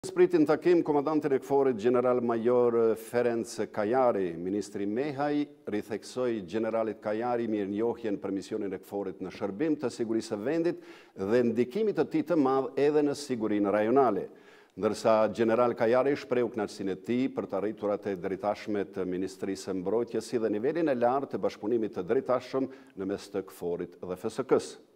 Spritin takim komandantin e KFOR-it general-major Ferenc Kajari, ministri Mehaj ritheksoi generalit Kajari mirënjohjen për misionin e KFOR-it në shërbim të sigurisë së vendit dhe ndikimit të tij të madh edhe në sigurinë rajonale. Ndërsa general Kajari shprehu kënaqësinë e tij për të arriturat e drejtashme të Ministrisë së Mbrojtjes si dhe nivelin e lartë të bashkëpunimit të drejtashëm në mes të KFOR-it dhe FSK-s.